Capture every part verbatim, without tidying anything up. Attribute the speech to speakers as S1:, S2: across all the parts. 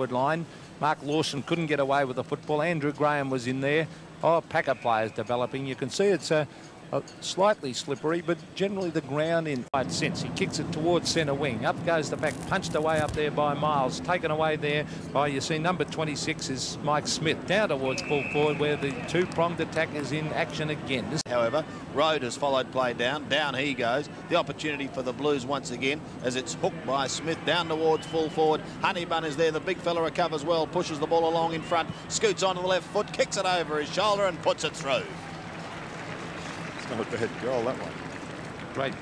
S1: line. Mark Lawson couldn't get away with the football. Andrew Graham was in there. Oh, Packer players developing. You can see it's a, a slightly slippery, but generally the ground in right sense. He kicks it towards centre wing. Up goes the back, punched away up there by Miles. Taken away there by, you see, number twenty-six is Mike Smith. Down towards full forward where the two-pronged attack is in action again. This
S2: However, Road has followed play down. Down he goes. The opportunity for the Blues once again as it's hooked by Smith down towards full forward. Honeybun is there. The big fella recovers well, pushes the ball along in front, scoots onto the left foot, kicks it over his shoulder and puts it through.
S3: It's not a bad goal, that one.
S1: Great.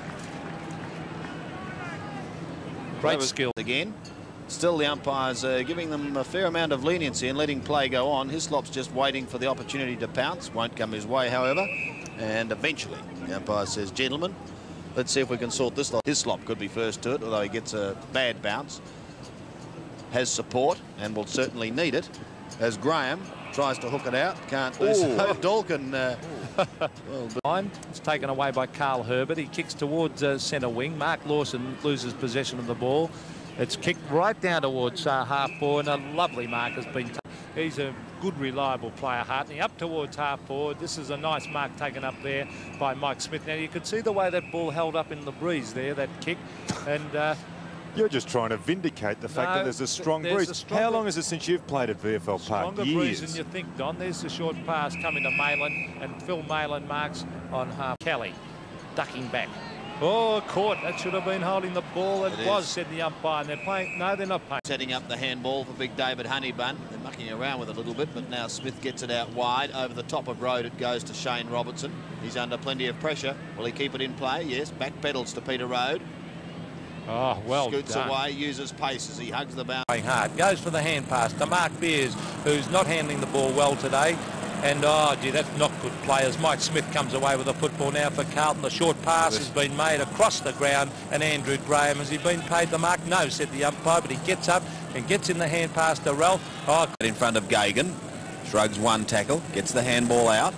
S1: Great skill.
S2: Again. Still the umpires uh, giving them a fair amount of leniency and letting play go on. Hislop's just waiting for the opportunity to pounce. Won't come his way, however. And eventually, the umpire says, gentlemen, let's see if we can sort this lot. Hislop could be first to it, although he gets a bad bounce. Has support and will certainly need it as Graham tries to hook it out. Can't do so. Dalkin. Uh,
S1: well, it's taken away by Carl Herbert. He kicks towards uh, centre wing. Mark Lawson loses possession of the ball. It's kicked right down towards uh, half forward. A lovely mark has been taken. He's a good, reliable player, Hartney. Up towards half forward. This is a nice mark taken up there by Mike Smith. Now, you could see the way that ball held up in the breeze there, that kick. And uh,
S3: you're just trying to vindicate the fact
S1: no,
S3: that there's a strong
S1: there's
S3: breeze.
S1: A stronger,
S3: How long is it since you've played at V F L Park?
S1: Stronger
S3: Years.
S1: breeze than you think, Don. There's the short pass coming to Malin, and Phil Malin marks on half. Kelly ducking back. Oh, caught. That should have been holding the ball. It, it was, is. said the umpire. And they're playing. No, they're not playing.
S2: Setting up the handball for big David Honeybun. They're mucking around with it a little bit, but now Smith gets it out wide. Over the top of Road, it goes to Shane Robertson. He's under plenty of pressure. Will he keep it in play? Yes. Back pedals to Peter Road.
S1: Oh, well
S2: Scoots
S1: done.
S2: away, uses pace as he hugs the boundary.
S1: Playing hard. Goes for the hand pass to Mark Beers, who's not handling the ball well today. And, oh, gee, that's not good players. Mike Smith comes away with the football now for Carlton. The short pass has been made across the ground. And Andrew Graham, has he been paid the mark? No, said the umpire, but he gets up and gets in the hand pass to Ralph. Oh,
S2: in front of Gagan. Shrugs one tackle, gets the handball out.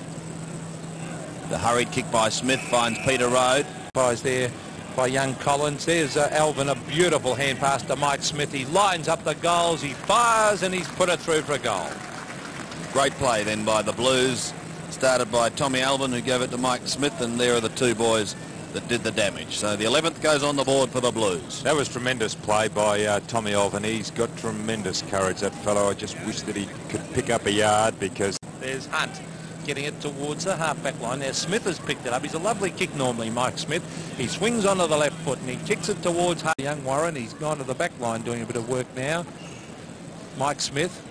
S2: The hurried kick by Smith finds Peter Road.
S1: Pies there by young Collins. There's uh, Alvin, a beautiful hand pass to Mike Smith. He lines up the goals, he fires, and he's put it through for a goal.
S2: Great play then by the Blues. Started by Tommy Alvin, who gave it to Mike Smith, and there are the two boys that did the damage. So the eleventh goes on the board for the Blues.
S3: That was tremendous play by uh, Tommy Alvin. He's got tremendous courage, that fellow. I just wish that he could pick up a yard because...
S1: There's Hunt getting it towards the half-back line. Now Smith has picked it up. He's a lovely kick normally, Mike Smith. He swings onto the left foot and he kicks it towards young Warren. He's gone to the back line doing a bit of work now. Mike Smith.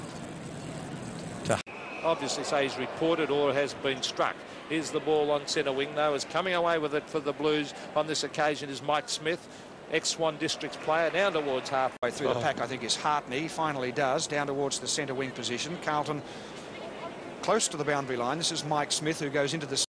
S1: To obviously say he's reported or has been struck. Here's the ball on centre wing though. Is coming away with it for the Blues on this occasion is Mike Smith, ex-Swan Districts player, down towards halfway
S4: through oh. the pack. I think is Hartney. Finally does, down towards the centre wing position. Carlton close to the boundary line. This is Mike Smith who goes into the